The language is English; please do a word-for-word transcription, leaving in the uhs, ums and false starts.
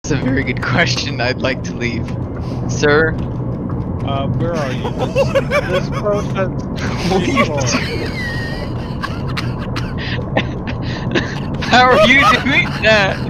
That's a very good question. I'd like to leave. Sir? Uh, where are you? This, this process. What are you doing? How are you doing that?